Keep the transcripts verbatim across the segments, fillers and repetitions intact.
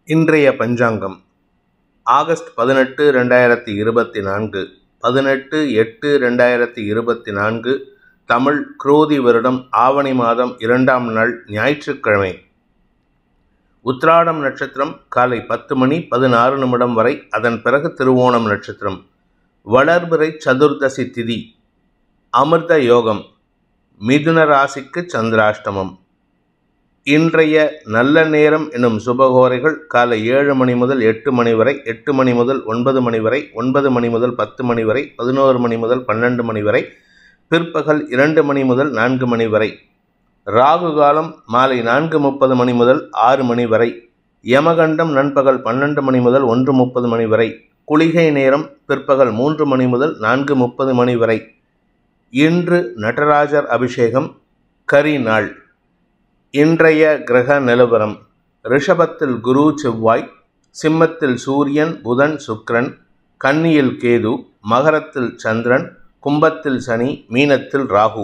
இன்றைய பஞ்சாங்கம் ஆகஸ்ட் பதினெட்டு ரெண்டாயிரத்தி இருபத்தி நான்கு பதினெட்டு எட்டு ரெண்டாயிரத்தி இருபத்தி நான்கு தமிழ் குரோதி வருடம் ஆவணி மாதம் இரண்டாம் நாள் ஞாயிற்றுக்கிழமை. உத்திராடம் நட்சத்திரம் காலை பத்து மணி பதினாறு நிமிடம் வரை, அதன் பிறகு திருவோணம் நட்சத்திரம். வளர்பிறை சதுர்தசி திதி. அமிர்த யோகம். மிதுன ராசிக்கு சந்திராஷ்டமம். இன்றைய நல்ல நேரம் என்னும் சுபகோரைகள் காலை ஏழு மணி முதல் எட்டு மணி வரை, எட்டு மணி முதல் ஒன்பது மணி வரை, ஒன்பது மணி முதல் பத்து மணி வரை, பதினோரு மணி முதல் பன்னெண்டு மணி வரை, பிற்பகல் இரண்டு மணி முதல் நான்கு மணி வரை. ராகு காலம் மாலை நான்கு முப்பது மணி முதல் ஆறு மணி வரை. யமகண்டம் நண்பகல் பன்னெண்டு மணி முதல் ஒன்று முப்பது மணி வரை. குளிகை நேரம் பிற்பகல் மூன்று மணி முதல் நான்கு முப்பது மணி வரை. இன்று நடராஜர் அபிஷேகம். கரி நாள். இன்றைய கிரக நிலவரம். ரிஷபத்தில் குரு செவ்வாய், சிம்மத்தில் சூரியன் புதன் சுக்கிரன், கன்னியில் கேது, மகரத்தில் சந்திரன், கும்பத்தில் சனி, மீனத்தில் ராகு.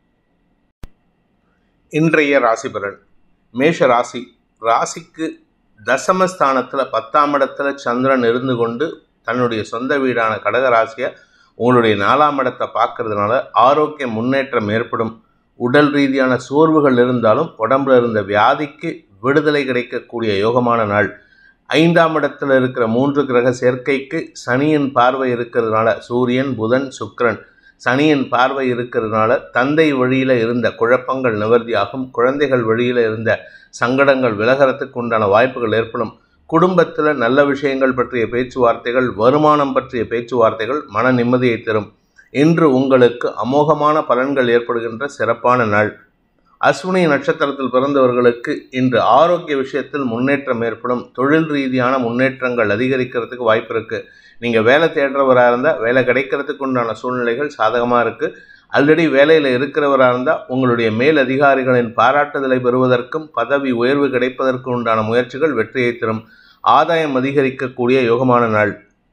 இன்றைய ராசி பலன். மேஷ ராசி. ராசிக்கு தசமஸ்தானத்தில் பத்தாம் இடத்துல சந்திரன் இருந்து கொண்டு தன்னுடைய சொந்த வீடான கடக ராசியை உங்களுடைய நாலாம் இடத்தை பார்க்கறதுனால ஆரோக்கிய முன்னேற்றம் ஏற்படும். உடல் ரீதியான சோர்வுகள் இருந்தாலும் உடம்புல இருந்த வியாதிக்கு விடுதலை கிடைக்கக்கூடிய யோகமான நாள். ஐந்தாம் இடத்துல இருக்கிற மூன்று கிரக சேர்க்கைக்கு சனியின் பார்வை இருக்கிறதுனால, சூரியன் புதன் சுக்கிரன் சனியின் பார்வை இருக்கிறதுனால தந்தை வழியில் இருந்த குழப்பங்கள் நிவர்த்தியாகும். குழந்தைகள் வழியில் இருந்த சங்கடங்கள் விலகிறதுக்கு உண்டான வாய்ப்புகள் ஏற்படும். குடும்பத்தில் நல்ல விஷயங்கள் பற்றிய பேச்சுவார்த்தைகள், வருமானம் பற்றிய பேச்சுவார்த்தைகள் மன நிம்மதியை தரும். இன்று உங்களுக்கு அமோகமான பலன்கள் ஏற்படுகின்ற சிறப்பான நாள். அஸ்வினி நட்சத்திரத்தில் பிறந்தவர்களுக்கு இன்று ஆரோக்கிய விஷயத்தில் முன்னேற்றம் ஏற்படும். தொழில் ரீதியான முன்னேற்றங்கள் அதிகரிக்கிறதுக்கு வாய்ப்பு இருக்குது. நீங்கள் வேலை தேடுறவராக இருந்தால் வேலை கிடைக்கிறதுக்கு உண்டான சூழ்நிலைகள் சாதகமாக இருக்குது. ஆல்ரெடி வேலையில் இருக்கிறவராக இருந்தால் உங்களுடைய மேல் அதிகாரிகளின் பாராட்டுதலை பெறுவதற்கும் பதவி உயர்வு கிடைப்பதற்கு உண்டான முயற்சிகள் வெற்றியை தரும். ஆதாயம் அதிகரிக்கக்கூடிய யோகமான நாள்.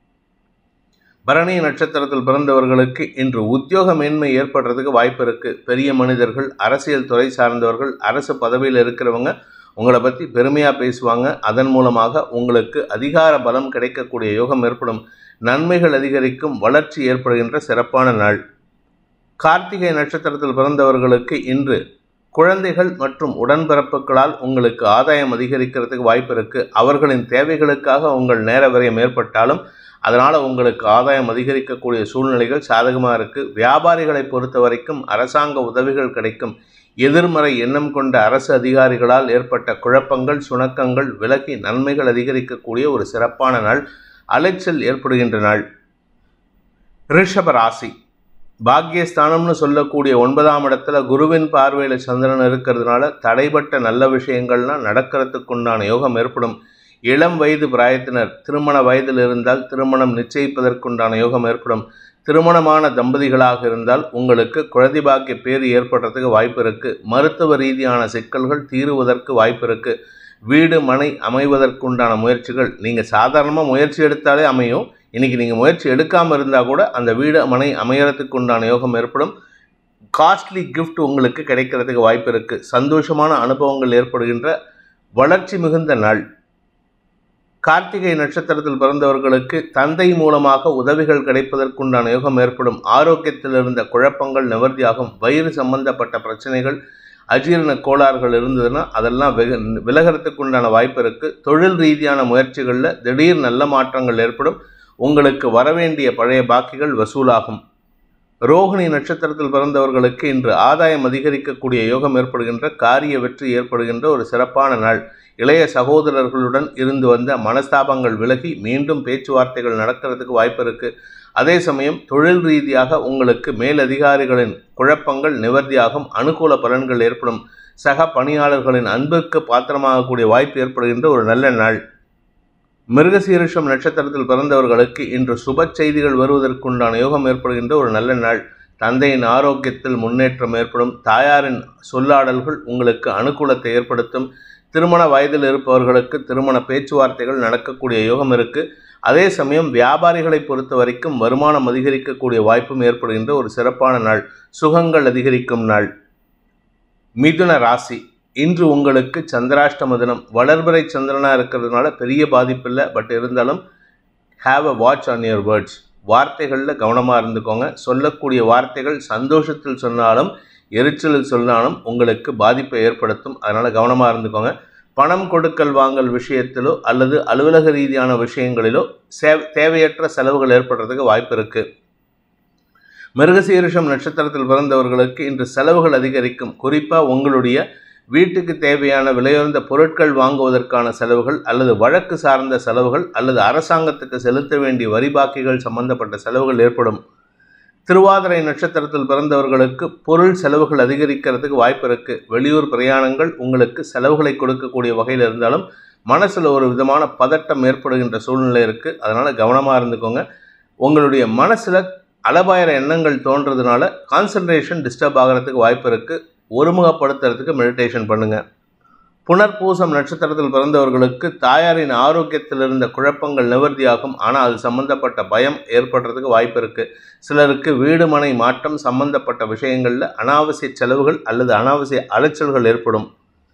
பரணி நட்சத்திரத்தில் பிறந்தவர்களுக்கு இன்று உத்தியோக மேன்மை ஏற்படுறதுக்கு வாய்ப்பு இருக்குது. பெரிய மனிதர்கள், அரசியல் துறை சார்ந்தவர்கள், அரசு பதவியில் இருக்கிறவங்க உங்களை பற்றி பெருமையாக பேசுவாங்க. அதன் மூலமாக உங்களுக்கு அதிகார பலம் கிடைக்கக்கூடிய யோகம் ஏற்படும். நன்மைகள் அதிகரிக்கும். வளர்ச்சி ஏற்படுகின்ற சிறப்பான நாள். கார்த்திகை நட்சத்திரத்தில் பிறந்தவர்களுக்கு இன்று குழந்தைகள் மற்றும் உடன்பிறப்புகளால் உங்களுக்கு ஆதாயம் அதிகரிக்கிறதுக்கு வாய்ப்பு இருக்குது. அவர்களின் தேவைகளுக்காக உங்கள் நேர விரயம் ஏற்பட்டாலும் அதனால் உங்களுக்கு ஆதாயம் அதிகரிக்கக்கூடிய சூழ்நிலைகள் சாதகமாக இருக்குது. வியாபாரிகளை பொறுத்த வரைக்கும் அரசாங்க உதவிகள் கிடைக்கும். எதிர்மறை எண்ணம் கொண்ட அரசு அதிகாரிகளால் ஏற்பட்ட குழப்பங்கள் சுணக்கங்கள் விலகி நன்மைகள் அதிகரிக்கக்கூடிய ஒரு சிறப்பான நாள். அலைச்சல் ஏற்படுகின்ற நாள். ரிஷப ராசி. பாக்கியஸ்தானம்னு சொல்லக்கூடிய ஒன்பதாம் இடத்துல குருவின் பார்வையில் சந்திரன் இருக்கிறதுனால தடைப்பட்ட நல்ல விஷயங்கள்லாம் நடக்கிறதுக்குண்டான யோகம் ஏற்படும். இளம் வயது பிராயத்தினர் திருமண வயதில் இருந்தால் திருமணம் நிச்சயிப்பதற்குண்டான யோகம் ஏற்படும். திருமணமான தம்பதிகளாக இருந்தால் உங்களுக்கு குழந்தை பாக்கிய பேர் ஏற்படுறதுக்கு வாய்ப்பு இருக்குது. மருத்துவ ரீதியான சிக்கல்கள் தீருவதற்கு வாய்ப்பு இருக்குது. வீடு மனை அமைவதற்குண்டான முயற்சிகள் நீங்கள் சாதாரணமாக முயற்சி எடுத்தாலே அமையும். இன்றைக்கி நீங்கள் முயற்சி எடுக்காமல் இருந்தால் கூட அந்த வீடு மனை அமையறதுக்கு உண்டான யோகம் ஏற்படும். காஸ்ட்லி கிஃப்ட் உங்களுக்கு கிடைக்கிறதுக்கு வாய்ப்பு இருக்குது. சந்தோஷமான அனுபவங்கள் ஏற்படுகின்ற வளர்ச்சி மிகுந்த நாள். கார்த்திகை நட்சத்திரத்தில் பிறந்தவர்களுக்கு தந்தை மூலமாக உதவிகள் கிடைப்பதற்குண்டான யோகம் ஏற்படும். ஆரோக்கியத்தில் இருந்த குழப்பங்கள் நிவர்த்தியாகும். வயிறு சம்பந்தப்பட்ட பிரச்சனைகள், அஜீரண கோளாறுகள் இருந்ததுன்னா அதெல்லாம் வெகு விலகிறதுக்கு உண்டான வாய்ப்பு இருக்குது. தொழில் ரீதியான முயற்சிகளில் திடீர் நல்ல மாற்றங்கள் ஏற்படும். உங்களுக்கு வரவேண்டிய பழைய பாக்கிகள் வசூலாகும். ரோகிணி நட்சத்திரத்தில் பிறந்தவர்களுக்கு இன்று ஆதாயம் அதிகரிக்கக்கூடிய யோகம் ஏற்படுகின்ற, காரிய வெற்றி ஏற்படுகின்ற ஒரு சிறப்பான நாள். இளைய சகோதரர்களுடன் இருந்து வந்த மனஸ்தாபங்கள் விலகி மீண்டும் பேச்சுவார்த்தைகள் நடக்கிறதுக்கு வாய்ப்பு இருக்குது. அதே சமயம் தொழில் ரீதியாக உங்களுக்கு மேலதிகாரிகளின் குழப்பங்கள் நிவர்த்தியாகும். அனுகூல பலன்கள் ஏற்படும். சக பணியாளர்களின் அன்பிற்கு பாத்திரமாகக்கூடிய வாய்ப்பு ஏற்படுகின்ற ஒரு நல்ல நாள். மிருகசீரிஷம் நட்சத்திரத்தில் பிறந்தவர்களுக்கு இன்று சுப செய்திகள் வருவதற்குண்டான யோகம் ஏற்படுகின்ற ஒரு நல்ல நாள். தந்தையின் ஆரோக்கியத்தில் முன்னேற்றம் ஏற்படும். தாயாரின் சொல்லாடல்கள் உங்களுக்கு அனுகூலத்தை ஏற்படுத்தும். திருமண வயதில் இருப்பவர்களுக்கு திருமண பேச்சுவார்த்தைகள் நடக்கக்கூடிய யோகம் இருக்குது. அதே சமயம் வியாபாரிகளை பொறுத்த வரைக்கும் வருமானம் அதிகரிக்கக்கூடிய வாய்ப்பும் ஏற்படுகின்ற ஒரு சிறப்பான நாள். சுகங்கள் அதிகரிக்கும் நாள். மிதுன ராசி. இன்று உங்களுக்கு சந்திராஷ்டம தினம். வளர்பிறை சந்திரனாக இருக்கிறதுனால பெரிய பாதிப்பு இல்லை. பட் இருந்தாலும் have a watch on your words. வார்த்தைகளில் கவனமாக இருந்துக்கோங்க. சொல்லக்கூடிய வார்த்தைகள் சந்தோஷத்தில் சொன்னாலும் எரிச்சலில் சொன்னாலும் உங்களுக்கு பாதிப்பை ஏற்படுத்தும். அதனால் கவனமாக இருந்துக்கோங்க. பணம் கொடுக்கல் வாங்கல் விஷயத்திலோ அல்லது அலுவலக ரீதியான விஷயங்களிலோ சே தேவையற்ற செலவுகள் ஏற்படுறதுக்கு வாய்ப்பு இருக்குது. மிருகசீரிஷம் நட்சத்திரத்தில் பிறந்தவர்களுக்கு இன்று செலவுகள் அதிகரிக்கும். குறிப்பாக உங்களுடைய வீட்டுக்கு தேவையான விலையுயர்ந்த பொருட்கள் வாங்குவதற்கான செலவுகள் அல்லது வழக்கு சார்ந்த செலவுகள் அல்லது அரசாங்கத்துக்கு செலுத்த வேண்டிய வரி பாக்கிகள் சம்பந்தப்பட்ட செலவுகள் ஏற்படும். திருவாதிரை நட்சத்திரத்தில் பிறந்தவர்களுக்கு பொருள் செலவுகள் அதிகரிக்கிறதுக்கு வாய்ப்பு இருக்குது. வெளியூர் பிரயாணங்கள் உங்களுக்கு செலவுகளை கொடுக்கக்கூடிய வகையில் இருந்தாலும் மனசில் ஒரு விதமான பதட்டம் ஏற்படுகின்ற சூழ்நிலை இருக்குது. அதனால் கவனமாக இருந்துக்கோங்க. உங்களுடைய மனசில் அலபாயிர எண்ணங்கள் தோன்றதுனால கான்சன்ட்ரேஷன் டிஸ்டர்ப் ஆகிறதுக்கு வாய்ப்பு இருக்குது. ஒருமுகப்படுத்துறதுக்கு மெடிடேஷன் பண்ணுங்கள். புனர்பூசம் நட்சத்திரத்தில் பிறந்தவர்களுக்கு தாயாரின் ஆரோக்கியத்தில் இருந்த குழப்பங்கள் நிவர்த்தியாகும். ஆனால் அது சம்பந்தப்பட்ட பயம் ஏற்படுறதுக்கு வாய்ப்பு இருக்குது. சிலருக்கு வீடு மனை மாற்றம் சம்பந்தப்பட்ட விஷயங்களில் அனாவசிய செலவுகள் அல்லது அனாவசிய அலைச்சல்கள் ஏற்படும்.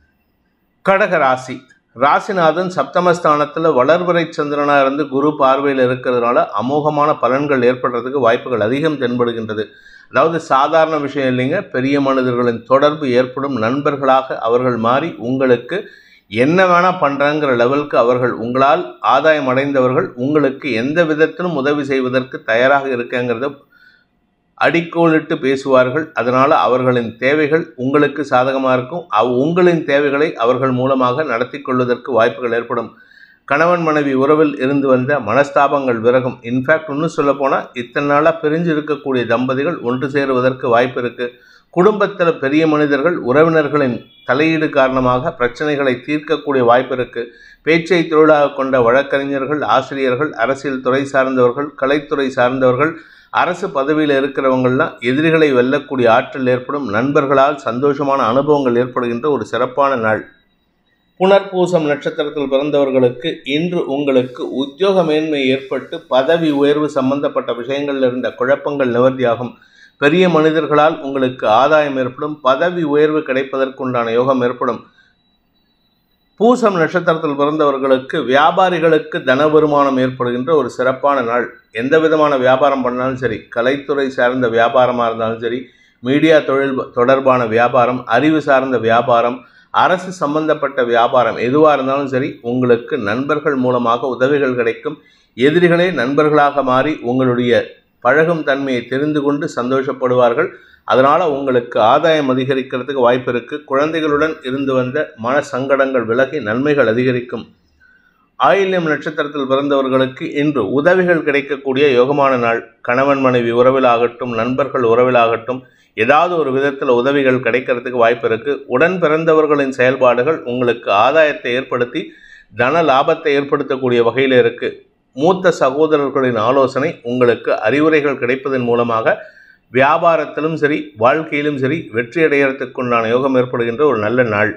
கடக ராசி. ராசிநாதன் சப்தமஸ்தானத்தில் வளர்பிறை சந்திரனாக இருந்து குரு பார்வையில் இருக்கிறதுனால அமோகமான பலன்கள் ஏற்படுறதுக்கு வாய்ப்புகள் அதிகம் தென்படுகின்றது. அதாவது சாதாரண விஷயம் இல்லைங்க. பெரிய மனிதர்களின் தொடர்பு ஏற்படும். நண்பர்களாக அவர்கள் மாறி உங்களுக்கு என்ன வேணால் பண்ணுறாங்கிற லெவலுக்கு அவர்கள் உங்களால் ஆதாயம் அடைந்தவர்கள் உங்களுக்கு எந்த விதத்திலும் உதவி செய்வதற்கு தயாராக இருக்கங்கிறத அடிக்கோலிட்டு பேசுவார்கள். அதனால் அவர்களின் தேவைகள் உங்களுக்கு சாதகமாக இருக்கும். அவ் உங்களின் தேவைகளை அவர்கள் மூலமாக நடத்தி கொள்வதற்கு வாய்ப்புகள் ஏற்படும். கணவன் மனைவி உறவில் இருந்து வந்த மனஸ்தாபங்கள் விலகும். இன்ஃபேக்ட் இன்னும் சொல்ல போனால் இத்தனை நாளாக பிரிஞ்சு இருக்கக்கூடிய தம்பதிகள் ஒன்று சேருவதற்கு வாய்ப்பு இருக்குது. குடும்பத்தில் பெரிய மனிதர்கள் உறவினர்களின் தலையீடு காரணமாக பிரச்சனைகளை தீர்க்கக்கூடிய வாய்ப்பு இருக்குது. பேச்சை தொழிலாக கொண்ட வழக்கறிஞர்கள், ஆசிரியர்கள், அரசியல் துறை சார்ந்தவர்கள், கலைத்துறை சார்ந்தவர்கள், அரசு பதவியில் இருக்கிறவங்கள்லாம் எதிரிகளை வெல்லக்கூடிய ஆற்றல் ஏற்படும். நண்பர்களால் சந்தோஷமான அனுபவங்கள் ஏற்படுகின்ற ஒரு சிறப்பான நாள். புனர்பூசம் நட்சத்திரத்தில் பிறந்தவர்களுக்கு இன்று உங்களுக்கு உத்தியோக மேன்மை ஏற்பட்டு பதவி உயர்வு சம்பந்தப்பட்ட விஷயங்களில் இருந்த குழப்பங்கள் நிவர்த்தியாகும். பெரிய மனிதர்களால் உங்களுக்கு ஆதாயம் ஏற்படும். பதவி உயர்வு கிடைப்பதற்குண்டான யோகம் ஏற்படும். பூசம் நட்சத்திரத்தில் பிறந்தவர்களுக்கு வியாபாரிகளுக்கு தன வருமானம் ஏற்படுகின்ற ஒரு சிறப்பான நாள். எந்த விதமான வியாபாரம் பண்ணாலும் சரி, கலைத்துறை சார்ந்த வியாபாரமாக இருந்தாலும் சரி, மீடியா தொழில் தொடர்பான வியாபாரம், அறிவு சார்ந்த வியாபாரம், அரசு சம்பந்தப்பட்ட வியாபாரம் எதுவாக இருந்தாலும் சரி, உங்களுக்கு நண்பர்கள் மூலமாக உதவிகள் கிடைக்கும். எதிரிகளே நண்பர்களாக மாறி உங்களுடைய பழகும் தன்மையை தெரிந்து கொண்டு சந்தோஷப்படுவார்கள். அதனால் உங்களுக்கு ஆதாயம் அதிகரிக்கிறதுக்கு வாய்ப்பு இருக்குது. குழந்தைகளுடன் இருந்து வந்த மன சங்கடங்கள் விலகி நன்மைகள் அதிகரிக்கும். ஆயில்யம் நட்சத்திரத்தில் பிறந்தவர்களுக்கு இன்று உதவிகள் கிடைக்கக்கூடிய யோகமான நாள். கணவன் மனைவி உறவிலாகட்டும், நண்பர்கள் உறவிலாகட்டும், ஏதாவது ஒரு விதத்தில் உதவிகள் கிடைக்கிறதுக்கு வாய்ப்பு இருக்குது. உடன் பிறந்தவர்களின் செயல்பாடுகள் உங்களுக்கு ஆதாயத்தை ஏற்படுத்தி தன லாபத்தை ஏற்படுத்தக்கூடிய வகையில் இருக்குது. மூத்த சகோதரர்களின் ஆலோசனை உங்களுக்கு அறிவுரைகள் கிடைப்பதன் மூலமாக வியாபாரத்திலும் சரி, வாழ்க்கையிலும் சரி வெற்றி அடைகிறதுக்குண்டான யோகம் ஏற்படுகின்ற ஒரு நல்ல நாள்.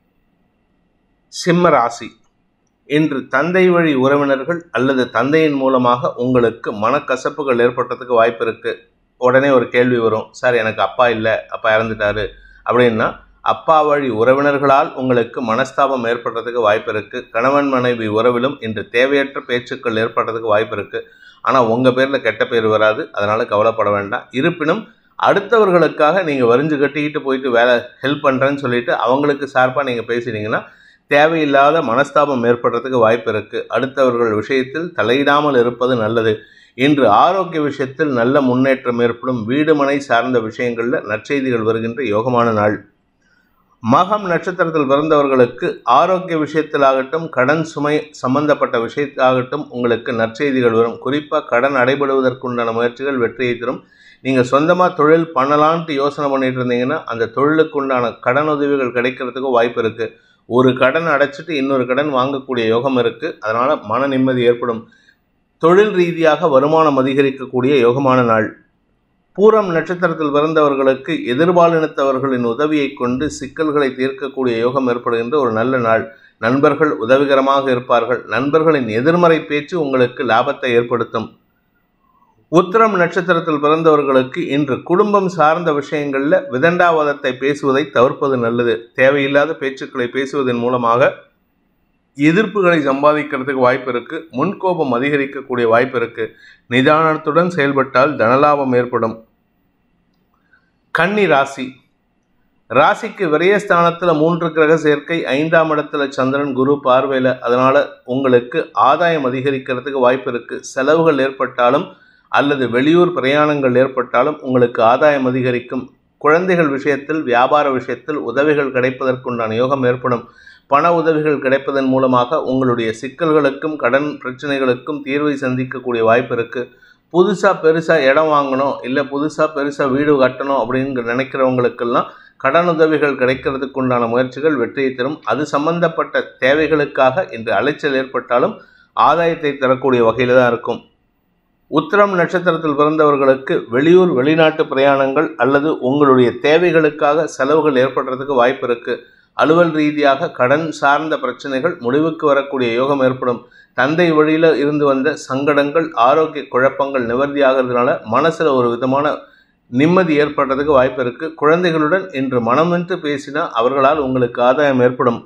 சிம்ம ராசி. இன்று தந்தை வழி உறவினர்கள் அல்லது தந்தையின் மூலமாக உங்களுக்கு மனக்கசப்புகள் ஏற்படுறதுக்கு வாய்ப்பு இருக்குது. உடனே ஒரு கேள்வி வரும், சார் எனக்கு அப்பா இல்லை, அப்பா இறந்துட்டாரு அப்படின்னா அப்பா வழி உறவினர்களால் உங்களுக்கு மனஸ்தாபம் ஏற்படுறதுக்கு வாய்ப்பு இருக்குது. கணவன் மனைவி உறவிலும் இன்று தேவையற்ற பேச்சுக்கள் ஏற்படுறதுக்கு வாய்ப்பு இருக்குது. ஆனால் உங்கள் பேரில் கெட்ட பேர் வராது. அதனால் கவலைப்பட வேண்டாம். இருப்பினும் அடுத்தவர்களுக்காக நீங்கள் வரிஞ்சு கட்டிக்கிட்டு போயிட்டு வேலை ஹெல்ப் பண்ணுறேன்னு சொல்லிட்டு அவங்களுக்கு சார்பாக நீங்கள் பேசினீங்கன்னா தேவையில்லாத மனஸ்தாபம் ஏற்படுறதுக்கு வாய்ப்பு இருக்குது. அடுத்தவர்கள் விஷயத்தில் தலையிடாமல் இருப்பது நல்லது. இன்று ஆரோக்கிய விஷயத்தில் நல்ல முன்னேற்றம் ஏற்படும். வீடு மனை சார்ந்த விஷயங்களில் நற்செய்திகள் வருகின்ற யோகமான நாள். மகம் நட்சத்திரத்தில் பிறந்தவர்களுக்கு ஆரோக்கிய விஷயத்திலாகட்டும், கடன் சுமை சம்பந்தப்பட்ட விஷயத்தாகட்டும் உங்களுக்கு நற்செய்திகள் வரும். குறிப்பாக கடன் அடைபடுவதற்குண்டான முயற்சிகள் வெற்றியை தரும். நீங்கள் சொந்தமாக தொழில் பண்ணலான்ட்டு யோசனை பண்ணிட்டு இருந்தீங்கன்னா அந்த தொழிலுக்கு உண்டான கடன் உதவிகள் கிடைக்கிறதுக்கு வாய்ப்பு இருக்குது. ஒரு கடன் அடைச்சிட்டு இன்னொரு கடன் வாங்கக்கூடிய யோகம் இருக்குது. அதனால் மன நிம்மதி ஏற்படும். தொழில் ரீதியாக வருமானம் அதிகரிக்கக்கூடிய யோகமான நாள். பூரம் நட்சத்திரத்தில் பிறந்தவர்களுக்கு எதிர்பாலினத்தவர்களின் உதவியை கொண்டு சிக்கல்களை தீர்க்கக்கூடிய யோகம் ஏற்படுகின்ற ஒரு நல்ல நாள். நண்பர்கள் உதவிகரமாக இருப்பார்கள். நண்பர்களின் எதிர்மறை பேச்சு உங்களுக்கு லாபத்தை ஏற்படுத்தும். உத்திரம் நட்சத்திரத்தில் பிறந்தவர்களுக்கு இன்று குடும்பம் சார்ந்த விஷயங்கள்ல விதண்டாவாதத்தை பேசுவதை தவிர்ப்பது நல்லது. தேவையில்லாத பேச்சுக்களை பேசுவதன் மூலமாக எதிர்ப்புகளை சம்பாதிக்கிறதுக்கு வாய்ப்பு இருக்கு. முன்கோபம் அதிகரிக்கக்கூடிய வாய்ப்பு இருக்கு. நிதானத்துடன் செயல்பட்டால் தனலாபம் ஏற்படும். கன்னி ராசி. ராசிக்கு விரயஸ்தானத்துல மூன்று கிரக சேர்க்கை, ஐந்தாம் இடத்துல சந்திரன் குரு பார்வையில, அதனால உங்களுக்கு ஆதாயம் அதிகரிக்கிறதுக்கு வாய்ப்பு இருக்கு. செலவுகள் ஏற்பட்டாலும் அல்லது வெளியூர் பிரயாணங்கள் ஏற்பட்டாலும் உங்களுக்கு ஆதாயம் அதிகரிக்கும். குழந்தைகள் விஷயத்தில், வியாபார விஷயத்தில் உதவிகள் கிடைப்பதற்குண்டான யோகம் ஏற்படும். பண உதவிகள் கிடைப்பதன் மூலமாக உங்களுடைய சிக்கல்களுக்கும் கடன் பிரச்சனைகளுக்கும் தீர்வை சந்திக்கக்கூடிய வாய்ப்பு இருக்கு. புதுசாக பெருசாக இடம் வாங்கணும், இல்லை புதுசாக பெருசாக வீடு கட்டணும் அப்படின்னு நினைக்கிறவங்களுக்கெல்லாம் கடன் உதவிகள் கிடைக்கிறதுக்கு உண்டான முயற்சிகள் வெற்றியை தரும். அது சம்பந்தப்பட்ட தேவைகளுக்காக இன்று அலைச்சல் ஏற்பட்டாலும் ஆதாயத்தை தரக்கூடிய வகையில் தான் இருக்கும். உத்திரம் நட்சத்திரத்தில் பிறந்தவர்களுக்கு வெளியூர் வெளிநாட்டு பிரயாணங்கள் அல்லது உங்களுடைய தேவைகளுக்காக செலவுகள் ஏற்படுறதுக்கு வாய்ப்பு இருக்கு. அலுவல் ரீதியாக கடன் சார்ந்த பிரச்சனைகள் முடிவுக்கு வரக்கூடிய யோகம் ஏற்படும். தந்தை வழியில் இருந்து வந்த சங்கடங்கள், ஆரோக்கிய குழப்பங்கள் நிவர்த்தி ஆகிறதுனால மனசில் ஒரு விதமான நிம்மதி ஏற்படுறதுக்கு வாய்ப்பு இருக்கு. குழந்தைகளுடன் இன்று மனமின்று பேசினா அவர்களால் உங்களுக்கு ஆதாயம் ஏற்படும்.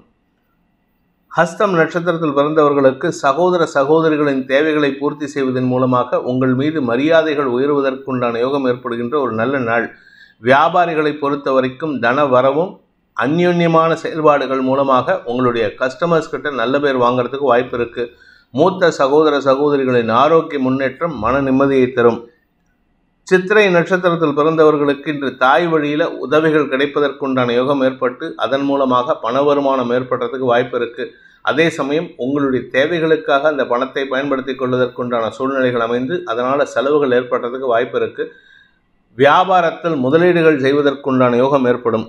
ஹஸ்தம் நட்சத்திரத்தில் பிறந்தவர்களுக்கு சகோதர சகோதரிகளின் தேவைகளை பூர்த்தி செய்வதன் மூலமாக உங்கள் மீது மரியாதைகள் உயர்வதற்குண்டான யோகம் ஏற்படுகின்ற ஒரு நல்ல நாள். வியாபாரிகளை பொறுத்த வரைக்கும் தன வரவும் அந்யோன்யமான செயல்பாடுகள் மூலமாக உங்களுடைய கஸ்டமர்ஸ் கிட்ட நல்ல பேர் வாங்குறதுக்கு வாய்ப்பு இருக்கு. மூத்த சகோதர சகோதரிகளின் ஆரோக்கிய முன்னேற்றம் மன நிம்மதியை தரும். சித்திரை நட்சத்திரத்தில் பிறந்தவர்களுக்கு இன்று தாய் வழியில் உதவிகள் கிடைப்பதற்குண்டான யோகம் ஏற்பட்டு அதன் மூலமாக பண வருமானம் ஏற்படுறதுக்கு வாய்ப்பு இருக்கு. அதே சமயம் உங்களுடைய தேவைகளுக்காக அந்த பணத்தை பயன்படுத்தி கொள்வதற்குண்டான சூழ்நிலைகள் அமைந்து அதனால் செலவுகள் ஏற்படுறதுக்கு வாய்ப்பு இருக்கு. வியாபாரத்தில் முதலீடுகள் செய்வதற்குண்டான யோகம் ஏற்படும்.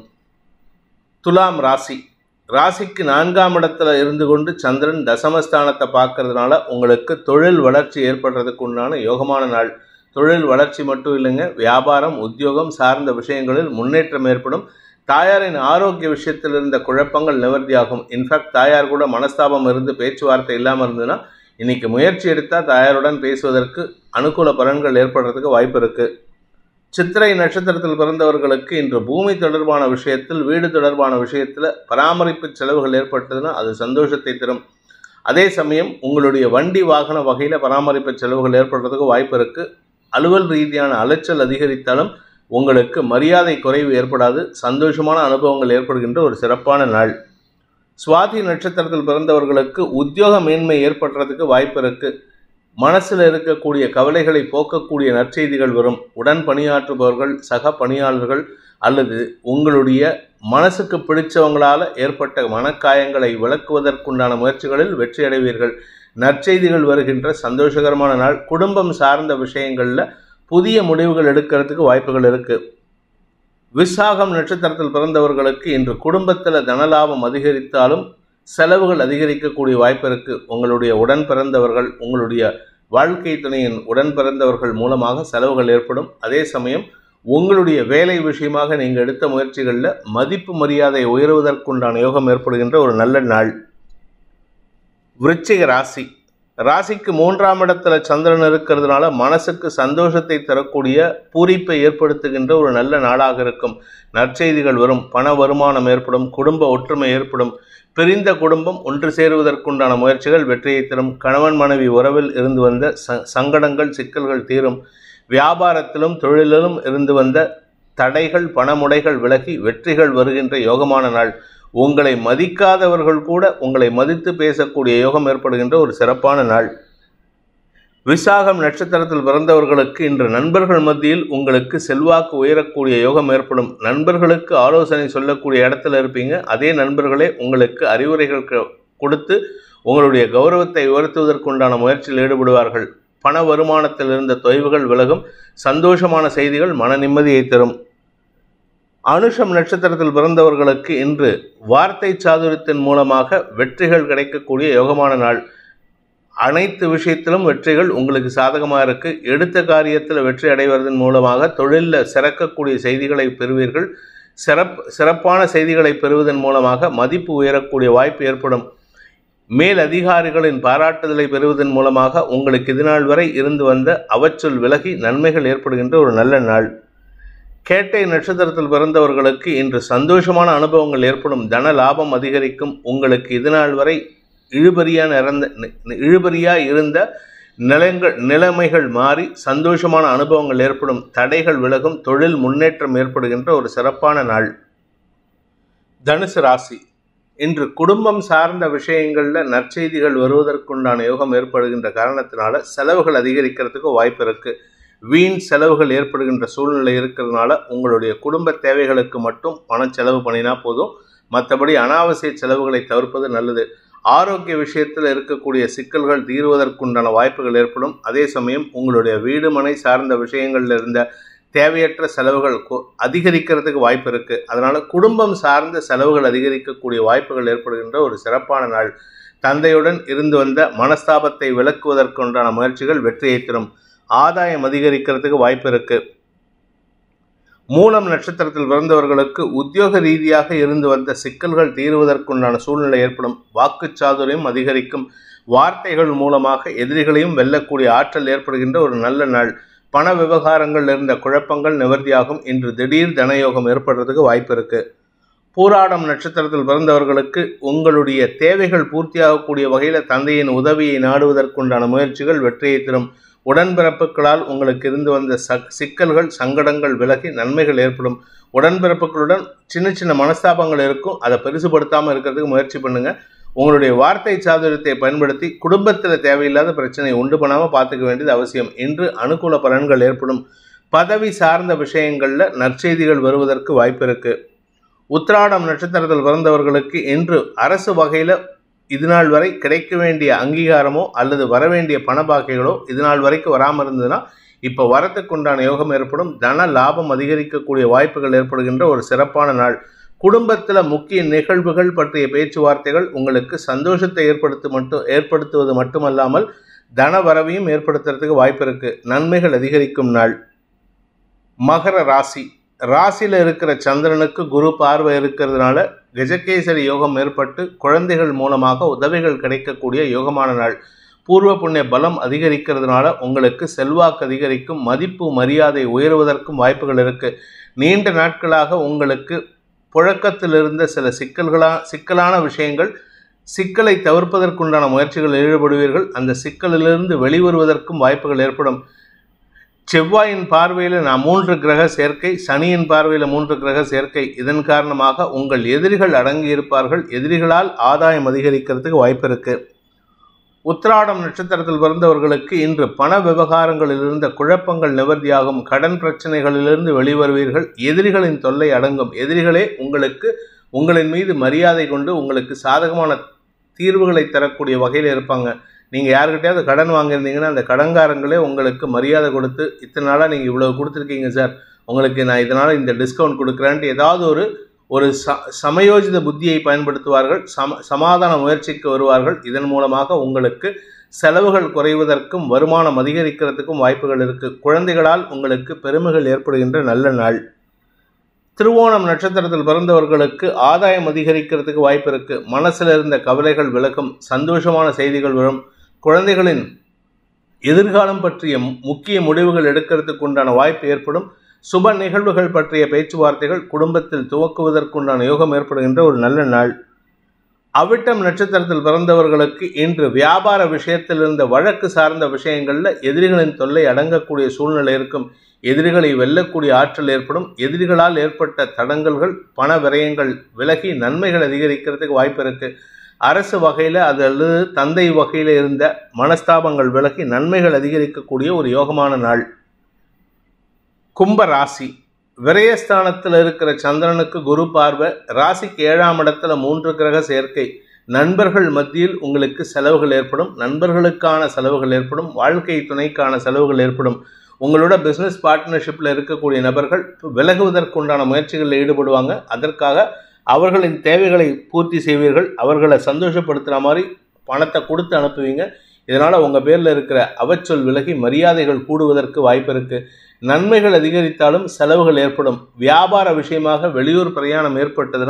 துலாம் ராசி. ராசிக்கு நான்காம் இடத்துல இருந்து கொண்டு சந்திரன் தசமஸ்தானத்தை பார்க்கறதுனால உங்களுக்கு தொழில் வளர்ச்சி ஏற்படுறதுக்கு உண்டான யோகமான நாள். தொழில் வளர்ச்சி மட்டும் இல்லைங்க, வியாபாரம் உத்தியோகம் சார்ந்த விஷயங்களில் முன்னேற்றம் ஏற்படும். தாயாரின் ஆரோக்கிய விஷயத்தில் இருந்த குழப்பங்கள் நிவர்த்தியாகும். இன்ஃபேக்ட் தாயார் கூட மனஸ்தாபம் இருந்து பேச்சுவார்த்தை இல்லாமல் இருந்ததுன்னா இன்னைக்கு முயற்சி எடுத்தால் தாயாருடன் பேசுவதற்கு அனுகூல பலன்கள் ஏற்படுறதுக்கு வாய்ப்பு இருக்கு. சித்திரை நட்சத்திரத்தில் பிறந்தவர்களுக்கு இன்று பூமி தொடர்பான விஷயத்தில், வீடு தொடர்பான விஷயத்தில் பராமரிப்பு செலவுகள் ஏற்பட்டதுன்னா அது சந்தோஷத்தை தரும். அதே சமயம் உங்களுடைய வண்டி வாகன வகையில் பராமரிப்பு செலவுகள் ஏற்படுறதுக்கு வாய்ப்பு இருக்குது. அலுவல் ரீதியான அலைச்சல் அதிகரித்தாலும் உங்களுக்கு மரியாதை குறைவு ஏற்படாது. சந்தோஷமான அனுபவங்கள் ஏற்படுகின்ற ஒரு சிறப்பான நாள். சுவாதி நட்சத்திரத்தில் பிறந்தவர்களுக்கு உத்தியோக மேன்மை ஏற்படுறதுக்கு வாய்ப்பு இருக்குது. மனசில் இருக்கக்கூடிய கவலைகளை போக்கக்கூடிய நற்செய்திகள் வரும். உடன் பணியாற்றுபவர்கள், சக பணியாளர்கள் அல்லது உங்களுடைய மனசுக்கு பிடிச்சவங்களால் ஏற்பட்ட மனக்காயங்களை விளக்குவதற்குண்டான முயற்சிகளில் வெற்றி அடைவீர்கள். நற்செய்திகள் வருகின்ற சந்தோஷகரமான நாள். குடும்பம் சார்ந்த விஷயங்களில் புதிய முடிவுகள் எடுக்கிறதுக்கு வாய்ப்புகள் இருக்குது. விசாகம் நட்சத்திரத்தில் பிறந்தவர்களுக்கு இன்று குடும்பத்தில் தனலாபம் அதிகரித்தாலும் செலவுகள் அதிகரிக்கக்கூடிய வாய்ப்பு இருக்குது. உங்களுடைய உடன் பிறந்தவர்கள், உங்களுடைய வாழ்க்கை துணையின் உடன் பிறந்தவர்கள் மூலமாக செலவுகள் ஏற்படும். அதே சமயம் உங்களுடைய வேலை விஷயமாக நீங்கள் எடுத்த முயற்சிகளில் மதிப்பு மரியாதை உயர்வதற்குண்டான யோகம் ஏற்படுகின்ற ஒரு நல்ல நாள். விருச்சிக ராசி. ராசிக்கு மூன்றாம் இடத்துல சந்திரன் இருக்கிறதுனால மனசுக்கு சந்தோஷத்தை தரக்கூடிய பூரிப்பை ஏற்படுத்துகின்ற ஒரு நல்ல நாளாக இருக்கும். நற்செய்திகள் வரும். பண வருமானம் ஏற்படும். குடும்ப ஒற்றுமை ஏற்படும். பிரிந்த குடும்பம் ஒன்று சேருவதற்குண்டான முயற்சிகள் வெற்றியை தரும். கணவன் மனைவி உறவில் இருந்து வந்த சங்கடங்கள், சிக்கல்கள் தீரும். வியாபாரத்திலும் தொழிலிலும் இருந்து வந்த தடைகள், பணமுடைகள் விலகி வெற்றிகள் வருகின்ற யோகமான நாள். உங்களை மதிக்காதவர்கள் கூட உங்களை மதித்து பேசக்கூடிய யோகம் ஏற்படுகின்ற ஒரு சிறப்பான நாள். விசாகம் நட்சத்திரத்தில் பிறந்தவர்களுக்கு இன்று நண்பர்கள் மத்தியில் உங்களுக்கு செல்வாக்கு உயரக்கூடிய யோகம் ஏற்படும். நண்பர்களுக்கு ஆலோசனை சொல்லக்கூடிய இடத்துல இருப்பீங்க. அதே நண்பர்களே உங்களுக்கு அறிவுரைகள் கொடுத்து உங்களுடைய கௌரவத்தை உயர்த்துவதற்குண்டான முயற்சியில் ஈடுபடுவார்கள். பண வருமானத்தில் இருந்த தொய்வுகள் விலகும். சந்தோஷமான செய்திகள் மன நிம்மதியை தரும். அனுஷம் நட்சத்திரத்தில் பிறந்தவர்களுக்கு இன்று வார்த்தை சாதுரியத்தின் மூலமாக வெற்றிகள் கிடைக்கக்கூடிய யோகமான நாள். அனைத்து விஷயத்திலும் வெற்றிகள் உங்களுக்கு சாதகமாக இருக்கு. எடுத்த காரியத்தில் வெற்றி அடைவதன் மூலமாக தொழிலில் சிறக்கக்கூடிய செய்திகளை பெறுவீர்கள். சிறப் சிறப்பான செய்திகளை பெறுவதன் மூலமாக மதிப்பு உயரக்கூடிய வாய்ப்பு ஏற்படும். மேல் அதிகாரிகளின் பாராட்டுதலை பெறுவதன் மூலமாக உங்களுக்கு இதுநாள் வரை இருந்து வந்த அவச்சொல் விலகி நன்மைகள் ஏற்படுகின்ற ஒரு நல்ல நாள். கேட்டை நட்சத்திரத்தில் பிறந்தவர்களுக்கு இன்று சந்தோஷமான அனுபவங்கள் ஏற்படும். தன லாபம் அதிகரிக்கும். உங்களுக்கு இதுநாள் வரை இழுபறியா நிறந்த இழுபறியா இருந்த நிலங்கள் நிலைமைகள் மாறி சந்தோஷமான அனுபவங்கள் ஏற்படும். தடைகள் விலகும். தொழில் முன்னேற்றம் ஏற்படுகின்ற ஒரு சிறப்பான நாள். தனுசு ராசி, இன்று குடும்பம் சார்ந்த விஷயங்களில் நற்செய்திகள் வருவதற்குண்டான யோகம் ஏற்படுகின்ற காரணத்தினால செலவுகள் அதிகரிக்கிறதுக்கு வாய்ப்பு இருக்குது. வீண் செலவுகள் ஏற்படுகின்ற சூழ்நிலை இருக்கிறதுனால உங்களுடைய குடும்ப தேவைகளுக்கு மட்டும் பணம் செலவு பண்ணினா போதும். மற்றபடி அனாவசிய செலவுகளை தவிர்ப்பது நல்லது. ஆரோக்கிய விஷயத்தில் இருக்கக்கூடிய சிக்கல்கள் தீர்வதற்குண்டான வாய்ப்புகள் ஏற்படும். அதே சமயம் உங்களுடைய வீடு மனை சார்ந்த விஷயங்களில் இருந்த தேவையற்ற செலவுகள் அதிகரிக்கிறதுக்கு வாய்ப்பு இருக்குது. அதனால் குடும்பம் சார்ந்த செலவுகள் அதிகரிக்கக்கூடிய வாய்ப்புகள் ஏற்படுகின்ற ஒரு சிறப்பான நாள். தந்தையுடன் இருந்து வந்த மனஸ்தாபத்தை விலக்குவதற்குண்டான முயற்சிகள் வெற்றியை தரும். ஆதாயம் அதிகரிக்கிறதுக்கு வாய்ப்பு இருக்குது. மூலம் நட்சத்திரத்தில் பிறந்தவர்களுக்கு உத்தியோக ரீதியாக இருந்து வந்த சிக்கல்கள் தீர்வதற்குண்டான சூழ்நிலை ஏற்படும். வாக்குச்சாதுரியம் அதிகரிக்கும். வார்த்தைகள் மூலமாக எதிரிகளையும் வெல்லக்கூடிய ஆற்றல் ஏற்படுகின்ற ஒரு நல்ல நாள். பண விவகாரங்கள் இருந்த குழப்பங்கள் நிவர்த்தியாகும். இன்று திடீர் தனயோகம் ஏற்படுறதுக்கு வாய்ப்பு இருக்கு. பூராடம் நட்சத்திரத்தில் பிறந்தவர்களுக்கு உங்களுடைய தேவைகள் பூர்த்தியாகக்கூடிய வகையில் தந்தையின் உதவியை நாடுவதற்குண்டான முயற்சிகள் வெற்றியை தரும். உடன்பிறப்புகளால் உங்களுக்கு இருந்து வந்த சிக்கல்கள் சங்கடங்கள் விலகி நன்மைகள் ஏற்படும். உடன்பிறப்புகளுடன் சின்ன சின்ன மனஸ்தாபங்கள் இருக்கும். அதை பெருசுபடுத்தாமல் இருக்கிறதுக்கு முயற்சி பண்ணுங்க. உங்களுடைய வார்த்தை சாதுரியத்தை பயன்படுத்தி குடும்பத்தில் தேவையில்லாத பிரச்சனையை உண்டு பண்ணாமல் பார்த்துக்க வேண்டியது அவசியம். இன்று அனுகூல பலன்கள் ஏற்படும். பதவி சார்ந்த விஷயங்களில் நற்செய்திகள் வருவதற்கு வாய்ப்பு இருக்கு. உத்திராடம் நட்சத்திரத்தில் பிறந்தவர்களுக்கு இன்று அரசு வகையில் இதுநாள் வரை கிடைக்க வேண்டிய அங்கீகாரமோ அல்லது வரவேண்டிய பண பாக்கைகளோ இதுநாள் வரைக்கும் வராமல் இருந்ததுன்னா இப்போ வரத்துக்குண்டான யோகம் ஏற்படும். தன லாபம் அதிகரிக்கக்கூடிய வாய்ப்புகள் ஏற்படுகின்ற ஒரு சிறப்பான நாள். குடும்பத்தில் முக்கிய நிகழ்வுகள் பற்றிய பேச்சுவார்த்தைகள் உங்களுக்கு சந்தோஷத்தை ஏற்படுத்த மட்டும் ஏற்படுத்துவது மட்டுமல்லாமல் தன வரவையும் ஏற்படுத்துறதுக்கு வாய்ப்பு இருக்கு. நன்மைகள் அதிகரிக்கும் நாள். மகர ராசி, ராசியில் இருக்கிற சந்திரனுக்கு குரு பார்வை இருக்கிறதுனால கஜகேசரி யோகம் ஏற்பட்டு குழந்தைகள் மூலமாக உதவிகள் கிடைக்கக்கூடிய யோகமான நாள். பூர்வ புண்ணிய பலம் அதிகரிக்கிறதுனால உங்களுக்கு செல்வாக்கு அதிகரிக்கும். மதிப்பு மரியாதை உயர்வதற்கும் வாய்ப்புகள் இருக்கு. நீண்ட நாட்களாக உங்களுக்கு புழக்கத்தில் இருந்த சில சிக்கல்களா சிக்கலான விஷயங்கள் சிக்கலை தவிர்ப்பதற்குண்டான முயற்சிகளில் ஈடுபடுவீர்கள். அந்த சிக்கலிலிருந்து வெளிவருவதற்கும் வாய்ப்புகள் ஏற்படும். செவ்வாயின் பார்வையில் நான் மூன்று கிரக சேர்க்கை, சனியின் பார்வையில் மூன்று கிரக சேர்க்கை. இதன் காரணமாக உங்கள் எதிரிகள் அடங்கி இருப்பார்கள். எதிரிகளால் ஆதாயம் அதிகரிக்கிறதுக்கு வாய்ப்பு இருக்கு. உத்திராடம் நட்சத்திரத்தில் பிறந்தவர்களுக்கு இன்று பண விவகாரங்களில் இருந்த குழப்பங்கள் நிவர்த்தியாகும். கடன் பிரச்சனைகளிலிருந்து வெளிவருவீர்கள். எதிரிகளின் தொல்லை அடங்கும். எதிரிகளே உங்களுக்கு உங்களின் மீது மரியாதை கொண்டு உங்களுக்கு சாதகமான தீர்வுகளை தரக்கூடிய வகையில் இருப்பாங்க. நீங்கள் யாருக்கிட்டையாவது கடன் வாங்கியிருந்தீங்கன்னா அந்த கடன்காரங்களே உங்களுக்கு மரியாதை கொடுத்து இத்தனை நாளாக நீங்கள் இவ்வளோ கொடுத்துருக்கீங்க சார், உங்களுக்கு நான் இதனால் இந்த டிஸ்கவுண்ட் கொடுக்குறேன்ட்டு ஏதாவது ஒரு ஒரு ச சமயோஜித புத்தியை பயன்படுத்துவார்கள். சம சமாதான முயற்சிக்கு வருவார்கள். இதன் மூலமாக உங்களுக்கு செலவுகள் குறைவதற்கும் வருமானம் அதிகரிக்கிறதுக்கும் வாய்ப்புகள் இருக்குது. குழந்தைகளால் உங்களுக்கு பெருமைகள் ஏற்படுகின்ற நல்ல நாள். திருவோணம் நட்சத்திரத்தில் பிறந்தவர்களுக்கு ஆதாயம் அதிகரிக்கிறதுக்கு வாய்ப்பு இருக்குது. மனசில் இருந்த கவலைகள் விலகும். சந்தோஷமான செய்திகள் வரும். குழந்தைகளின் எதிர்காலம் பற்றிய முக்கிய முடிவுகள் எடுக்கிறதுக்கு உண்டான வாய்ப்பு ஏற்படும். சுப நிகழ்வுகள் பற்றிய பேச்சுவார்த்தைகள் குடும்பத்தில் துவக்குவதற்குண்டான யோகம் ஏற்படுகின்ற ஒரு நல்ல நாள். அவிட்டம் நட்சத்திரத்தில் பிறந்தவர்களுக்கு இன்று வியாபார விஷயத்தில் இருந்த வழக்கு சார்ந்த விஷயங்களில் எதிரிகளின் தொல்லை அடங்கக்கூடிய சூழ்நிலை இருக்கும். எதிரிகளை வெல்லக்கூடிய ஆற்றல் ஏற்படும். எதிரிகளால் ஏற்பட்ட தடங்கல்கள் பண விரயங்கள் விலகி நன்மைகள் அதிகரிக்கிறதுக்கு வாய்ப்பு இருக்கு. அரசு வகையில் அது அல்லது தந்தை வகையில் இருந்த மனஸ்தாபங்கள் விலகி நன்மைகள் அதிகரிக்கக்கூடிய ஒரு யோகமான நாள். கும்ப ராசி, விரயஸ்தானத்தில் இருக்கிற சந்திரனுக்கு குரு பார்வை. ராசிக்கு ஏழாம் இடத்துல மூன்று கிரக சேர்க்கை. நண்பர்கள் மத்தியில் உங்களுக்கு செலவுகள் ஏற்படும். நண்பர்களுக்கான செலவுகள் ஏற்படும். வாழ்க்கை துணைக்கான செலவுகள் ஏற்படும். உங்களோட பிஸ்னஸ் பார்ட்னர்ஷிப்பில் இருக்கக்கூடிய நபர்கள் விலகுவதற்குண்டான முயற்சிகளில் ஈடுபடுவாங்க. அதற்காக அவர்களின் தேவைகளை பூர்த்தி செய்வீர்கள். அவர்களை சந்தோஷப்படுத்துகிற மாதிரி பணத்தை கொடுத்து அனுப்புவீங்க. இதனால் உங்கள் பேரில் இருக்கிற அவச்சொல் விலகி மரியாதைகள் கூடுவதற்கு வாய்ப்பு இருக்குது. நன்மைகள் அதிகரித்தாலும் செலவுகள் ஏற்படும். வியாபார விஷயமாக வெளியூர் பிரயாணம் ஏற்பட்டதுன்னா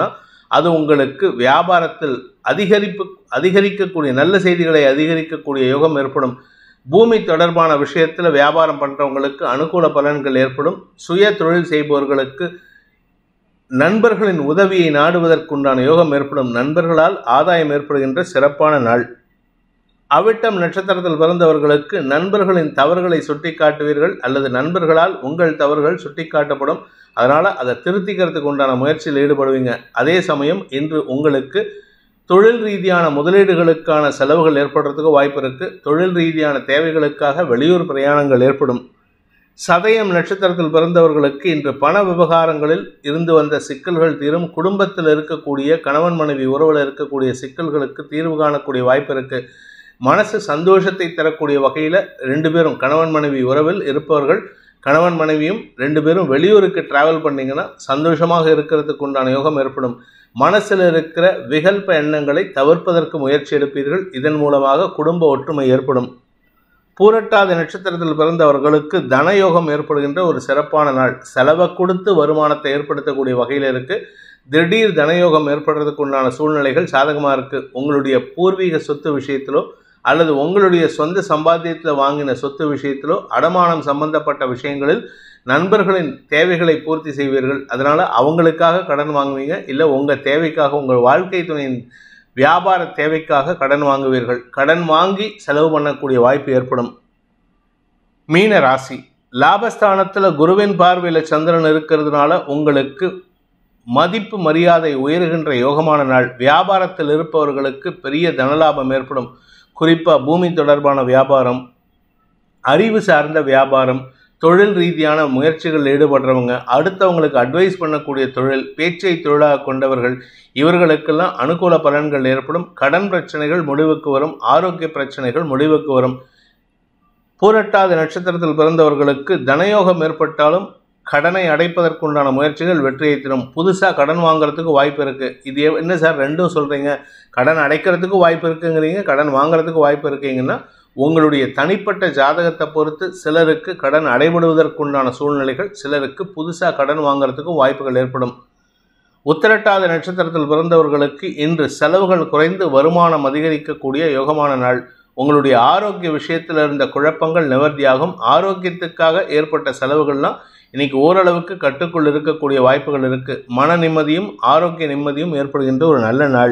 அது உங்களுக்கு வியாபாரத்தில் அதிகரிப்பு அதிகரிக்கக்கூடிய நல்ல செய்திகளை அதிகரிக்கக்கூடிய யோகம் ஏற்படும். பூமி தொடர்பான விஷயத்தில் வியாபாரம் பண்ணுறவங்களுக்கு அனுகூல பலன்கள் ஏற்படும். சுய தொழில் செய்பவர்களுக்கு நண்பர்களின் உதவியை நாடுவதற்குண்டான யோகம் ஏற்படும். நண்பர்களால் ஆதாயம் ஏற்படுகின்ற சிறப்பான நாள். அவிட்டம் நட்சத்திரத்தில் பிறந்தவர்களுக்கு நண்பர்களின் தவறுகளை சுட்டி காட்டுவீர்கள் அல்லது நண்பர்களால் உங்கள் தவறுகள் சுட்டி காட்டப்படும். அதனால் அதை திருத்திக்கிறதுக்கு உண்டான முயற்சியில் ஈடுபடுவீங்க. அதே சமயம் இன்று உங்களுக்கு தொழில் ரீதியான முதலீடுகளுக்கான செலவுகள் ஏற்படுறதுக்கு வாய்ப்பு இருக்குது. தொழில் ரீதியான தேவைகளுக்காக வெளியூர் பிரயாணங்கள் ஏற்படும். சதயம் நட்சத்திரத்தில் பிறந்தவர்களுக்கு இன்று பண விவகாரங்களில் இருந்து வந்த சிக்கல்கள் தீரும். குடும்பத்தில் இருக்கக்கூடிய கணவன் மனைவி உறவில் இருக்கக்கூடிய சிக்கல்களுக்கு தீர்வு காணக்கூடிய வாய்ப்பு இருக்குது. மனசு சந்தோஷத்தை தரக்கூடிய வகையில் ரெண்டு பேரும் கணவன் மனைவி உறவில் இருப்பவர்கள் கணவன் மனைவியும் ரெண்டு பேரும் வெளியூருக்கு டிராவல் பண்ணிங்கன்னா சந்தோஷமாக இருக்கிறதுக்கு உண்டான யோகம் ஏற்படும். மனசில் இருக்கிற விகல்ப எண்ணங்களை தவிர்ப்பதற்கு முயற்சி எடுப்பீர்கள். இதன் மூலமாக குடும்ப ஒற்றுமை ஏற்படும். பூரட்டாதி நட்சத்திரத்தில் பிறந்தவர்களுக்கு தனயோகம் ஏற்படுகின்ற ஒரு சிறப்பான நாள். செலவை கொடுத்து வருமானத்தை ஏற்படுத்தக்கூடிய வகையில் இருக்குது. திடீர் தனயோகம் ஏற்படுறதுக்கு உண்டான சூழ்நிலைகள் சாதகமாக இருக்குது. உங்களுடைய பூர்வீக சொத்து விஷயத்திலோ அல்லது உங்களுடைய சொந்த சம்பாத்தியத்தில் வாங்கின சொத்து விஷயத்திலோ அடமானம் சம்பந்தப்பட்ட விஷயங்களில் நண்பர்களின் தேவைகளை பூர்த்தி செய்வீர்கள். அதனால் அவங்களுக்காக கடன் வாங்குவீங்க. இல்லை உங்கள் தேவைக்காக உங்கள் வாழ்க்கை துணையின் வியாபார தேவைக்காக கடன் வாங்குவீர்கள். கடன் வாங்கி செலவு பண்ணக்கூடிய வாய்ப்பு ஏற்படும். மீன ராசி லாபஸ்தானத்தில் குருவின் பார்வையில் சந்திரன் இருக்கிறதுனால உங்களுக்கு மதிப்பு மரியாதை உயர்கின்ற யோகமான நாள். வியாபாரத்தில் இருப்பவர்களுக்கு பெரிய தனலாபம் ஏற்படும். குறிப்பாக பூமி தொடர்பான வியாபாரம், அறிவு சார்ந்த வியாபாரம், தொழில் ரீதியான முயற்சிகளில் ஈடுபடுறவங்க, அடுத்தவங்களுக்கு அட்வைஸ் பண்ணக்கூடிய தொழில், பேச்சை தொழிலாக கொண்டவர்கள், இவர்களுக்கெல்லாம் அனுகூல பலன்கள் ஏற்படும். கடன் பிரச்சனைகள் முடிவுக்கு வரும். ஆரோக்கிய பிரச்சனைகள் முடிவுக்கு வரும். பூரட்டாதி நட்சத்திரத்தில் பிறந்தவர்களுக்கு தனயோகம் ஏற்பட்டாலும் கடனை அடைப்பதற்குண்டான முயற்சிகள் வெற்றியை தரும். புதுசாக கடன் வாங்குறதுக்கு வாய்ப்பு இருக்குது. இது என்ன சார் ரெண்டும் சொல்கிறீங்க? கடன் அடைக்கிறதுக்கு வாய்ப்பு இருக்குங்கிறீங்க, கடன் வாங்குறதுக்கு வாய்ப்பு இருக்கீங்கன்னா உங்களுடைய தனிப்பட்ட ஜாதகத்தை பொறுத்து சிலருக்கு கடன் அடைபடுவதற்குண்டான சூழ்நிலைகள், சிலருக்கு புதுசாக கடன் வாங்குறதுக்கும் வாய்ப்புகள் ஏற்படும். உத்திரட்டாதி நட்சத்திரத்தில் பிறந்தவர்களுக்கு இன்று செலவுகள் குறைந்து வருமானம் அதிகரிக்கக்கூடிய யோகமான நாள். உங்களுடைய ஆரோக்கிய விஷயத்தில் இருந்த குழப்பங்கள் நிவர்த்தியாகும். ஆரோக்கியத்துக்காக ஏற்பட்ட செலவுகள்லாம் இன்னைக்கு ஓரளவுக்கு கட்டுக்குள் இருக்கக்கூடிய வாய்ப்புகள் இருக்குது. மன நிம்மதியும் ஆரோக்கிய நிம்மதியும் ஏற்படுகின்ற ஒரு நல்ல நாள்.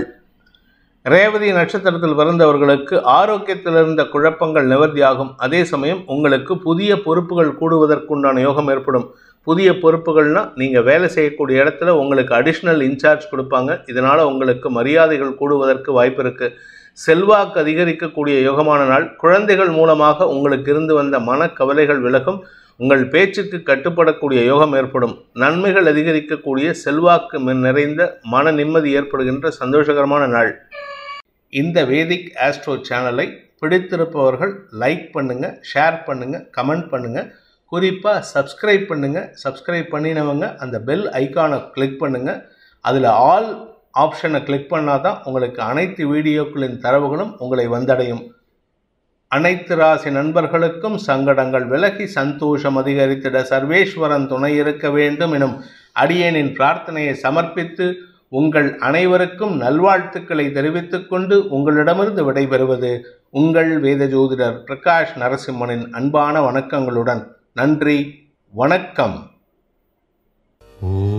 ரேவதி நட்சத்திரத்தில் பிறந்தவர்களுக்கு ஆரோக்கியத்தில் இருந்த குழப்பங்கள் நிவர்த்தியாகும். அதே சமயம் உங்களுக்கு புதிய பொறுப்புகள் கூடுவதற்குண்டான யோகம் ஏற்படும். புதிய பொறுப்புகள்னால் நீங்கள் வேலை செய்யக்கூடிய இடத்துல உங்களுக்கு அடிஷ்னல் இன்சார்ஜ் கொடுப்பாங்க. இதனால் உங்களுக்கு மரியாதைகள் கூடுவதற்கு வாய்ப்பு இருக்குது. செல்வாக்கு அதிகரிக்கக்கூடிய யோகமான நாள். குழந்தைகள் மூலமாக உங்களுக்கு இருந்து வந்த மனக்கவலைகள் விலகும். உங்கள் பேச்சுக்கு கட்டுப்படக்கூடிய யோகம் ஏற்படும். நன்மைகள் அதிகரிக்கக்கூடிய செல்வாக்கு நிறைந்த மன நிம்மதி ஏற்படுகின்ற சந்தோஷகரமான நாள். இந்த வேதிக் ஆஸ்ட்ரோ சேனலை பிடித்திருப்பவர்கள் லைக் பண்ணுங்கள், ஷேர் பண்ணுங்கள், கமெண்ட் பண்ணுங்கள். குறிப்பாக சப்ஸ்கிரைப் பண்ணுங்கள். சப்ஸ்கிரைப் பண்ணினவங்க அந்த பெல் ஐக்கானை கிளிக் பண்ணுங்கள். அதில் ஆல் ஆப்ஷனை கிளிக் பண்ணால் தான் உங்களுக்கு அனைத்து வீடியோக்களின் தரவுகளும் உங்களை வந்தடையும். அனைத்து ராசி நண்பர்களுக்கும் சங்கடங்கள் விலகி சந்தோஷம் அதிகரித்திட சர்வேஸ்வரன் துணை இருக்க வேண்டும் எனும் அடியேனின் பிரார்த்தனையை சமர்ப்பித்து உங்கள் அனைவருக்கும் நல்வாழ்த்துக்களை தெரிவித்துக் கொண்டு உங்களிடமிருந்து விடைபெறுவது உங்கள் வேத ஜோதிடர் பிரகாஷ் நரசிம்மனின் அன்பான வணக்கங்களுடன். நன்றி, வணக்கம்.